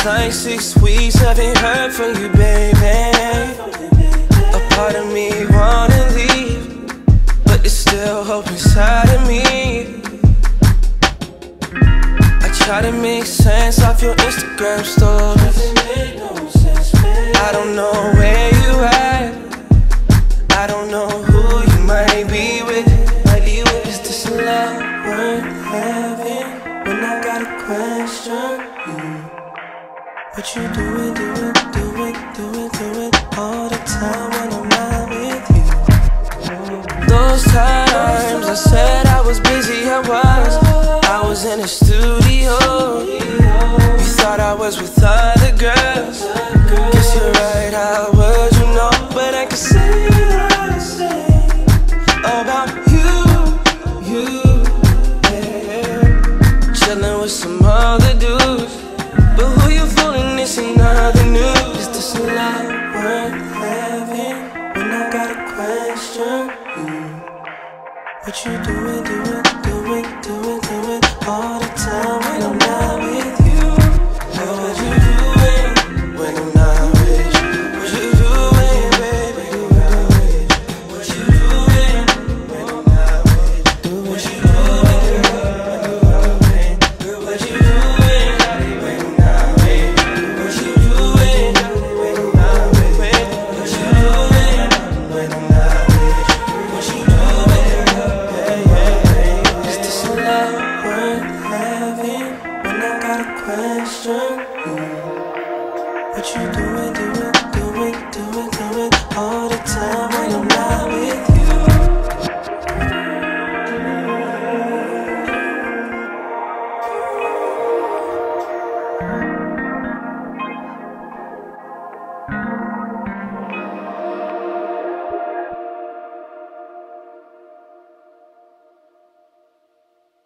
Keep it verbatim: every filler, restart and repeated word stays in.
It's like six weeks, haven't heard from you, baby. A part of me wanna leave, but there's still hope inside of me. I try to make sense off your Instagram stories. I don't know where you at, I don't know who you might be with. Might be with. Is this love worth having? When I got a question, mm. But you do it, do it, do it, do it, do it all the time when I'm not with you. Those times I said I was busy, I was I was in the studio. You thought I was with other girls. Guess you're right, I was, you know. But I can say what I say about you, you, yeah. Chillin' with some other dudes, but who you fooling, this ain't nothing new. Is this a love worth having? When I got a question, mm. But you do it, do it, do it, do it, do it all the time